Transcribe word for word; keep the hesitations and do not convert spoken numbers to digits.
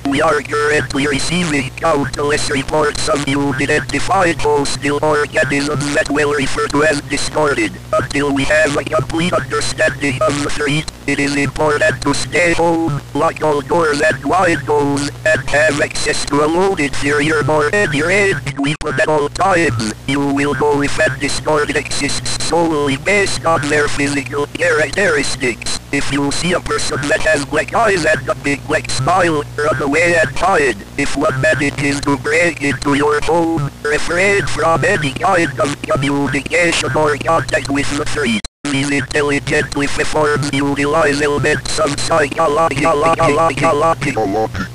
We are currently receiving countless reports of new identified hostile organisms that will refer to as discarded. Until we have a complete understanding of the threat, it is important to stay home, lock all doors and windows, and have access to a load inferior or any ranged weapon at all times. You will know if a discarded exists solely based on their physical characteristics. If you see a person that has black eyes and a big black smile, run away and hide. If one manages to break into your home, refrain from any kind of communication or contact with the threat. These intelligent life forms utilize elements of psychological